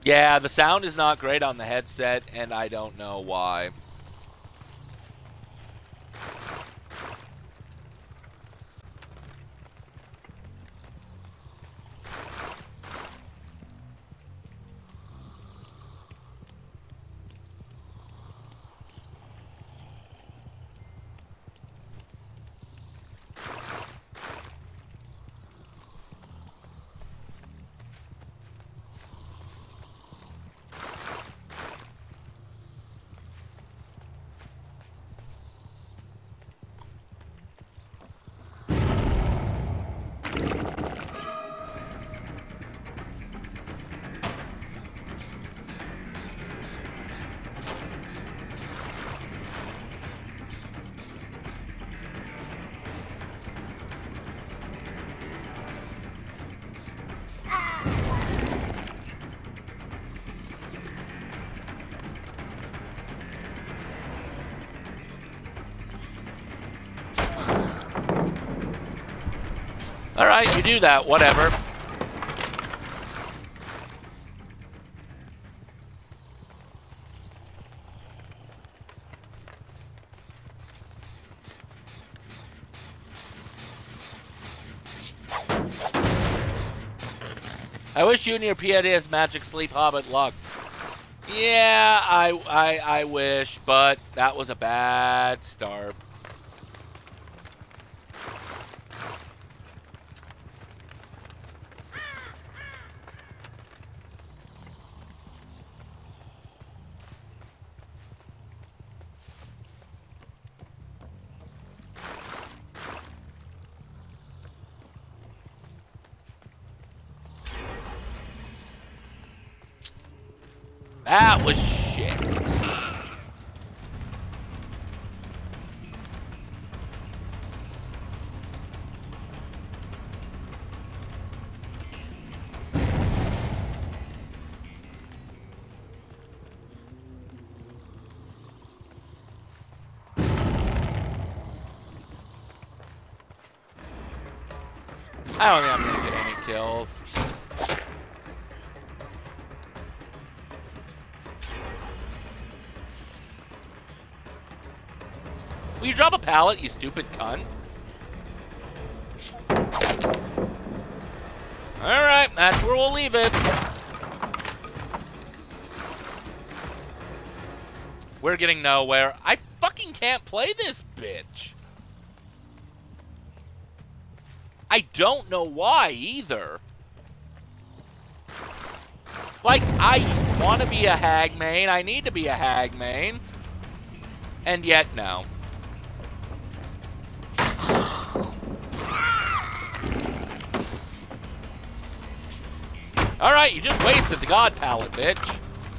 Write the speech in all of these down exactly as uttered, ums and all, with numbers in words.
Yeah, the sound is not great on the headset, and I don't know why. Alright, you do that, whatever. I wish you and your P D S Magic Sleep Hobbit luck. Yeah, I, I, I wish, but that was a bad start. That was shit. I don't think I'm gonna get any kills. Will you drop a pallet, you stupid cunt? Alright, that's where we'll leave it. We're getting nowhere. I fucking can't play this bitch. I don't know why either. Like, I want to be a hag main. I need to be a hag main. And yet, no. Alright, you just wasted the god pallet, bitch.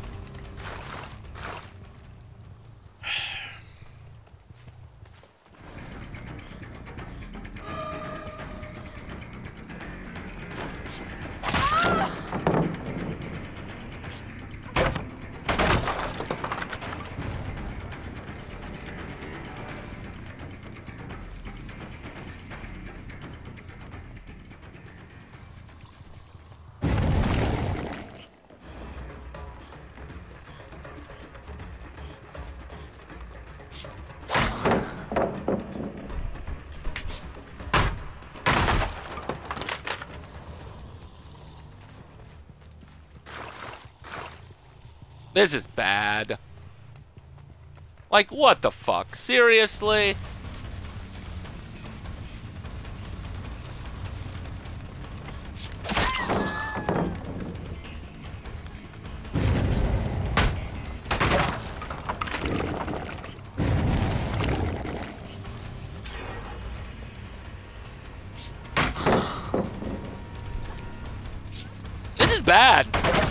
This is bad. Like, what the fuck? Seriously? This is bad.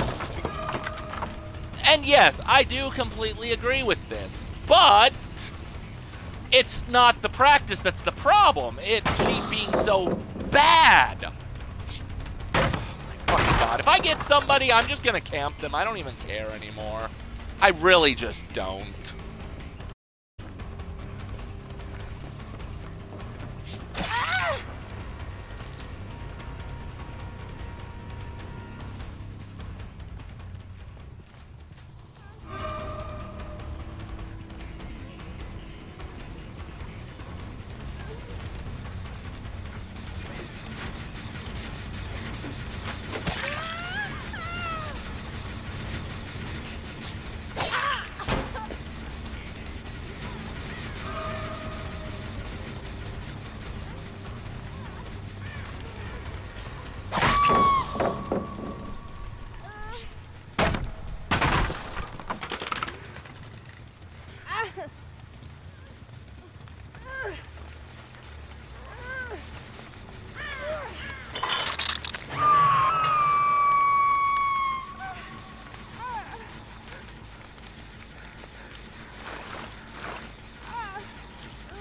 And yes, I do completely agree with this, but it's not the practice that's the problem. It's she being so bad. Oh my fucking god. If I get somebody, I'm just gonna camp them. I don't even care anymore. I really just don't.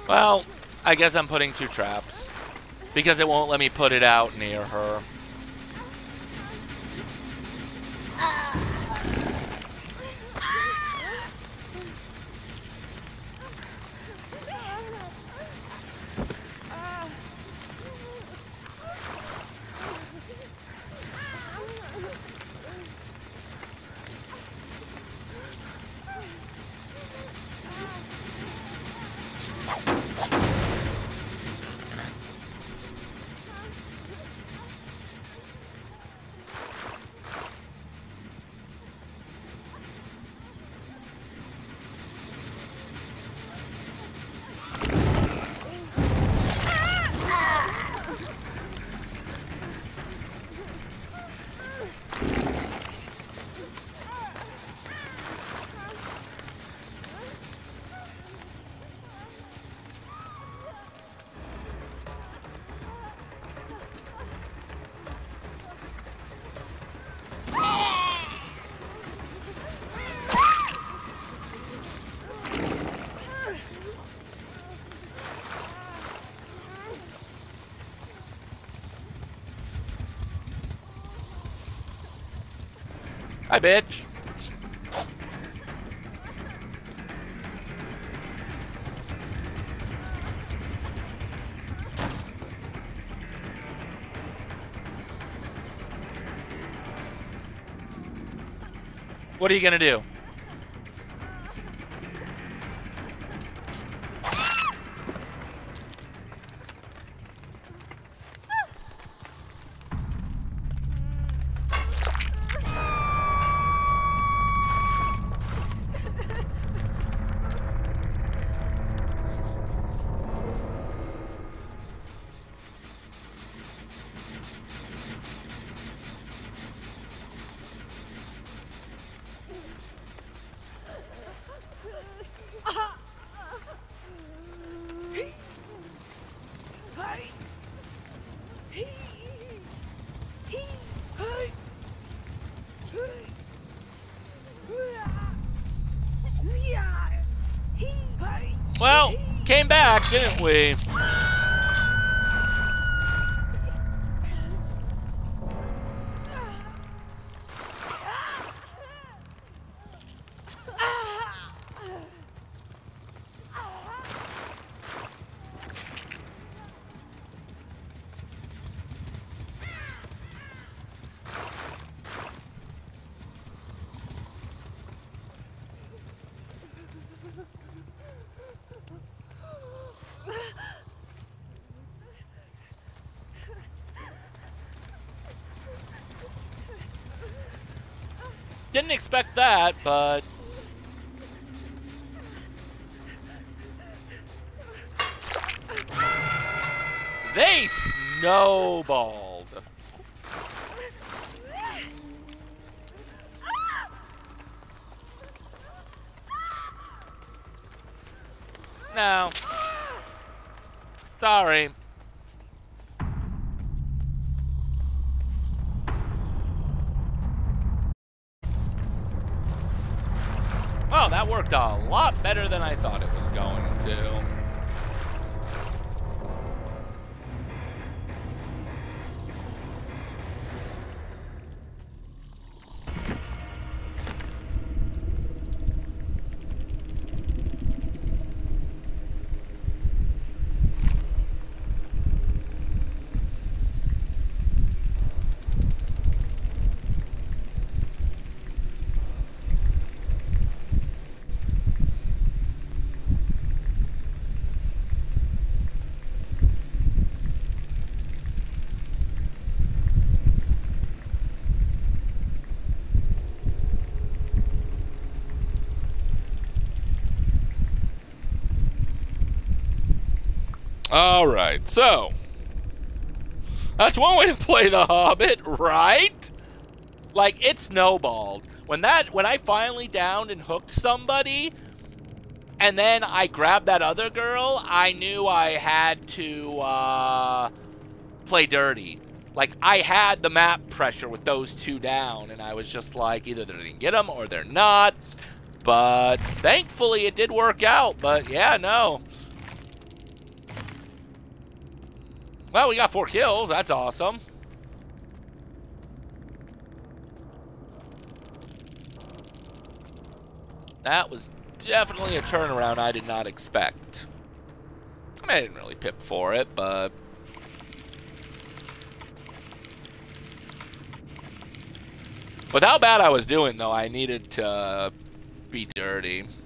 Well, I guess I'm putting two traps. Because it won't let me put it out near her. Hi, bitch. What are you gonna do? Well, came back, didn't we? Didn't expect that, but... They snowballed. No. Sorry. Well, that worked a lot better than I thought it was going to. All right, so that's one way to play the Hobbit, right? Like, it snowballed. When that, when I finally downed and hooked somebody, and then I grabbed that other girl, I knew I had to uh, play dirty. Like, I had the map pressure with those two down, and I was just like, either they didn't get them or they're not. But thankfully, it did work out. But yeah, no. Well, we got four kills. That's awesome. That was definitely a turnaround I did not expect. I mean, I didn't really pip for it, but... with how bad I was doing, though, I needed to be dirty.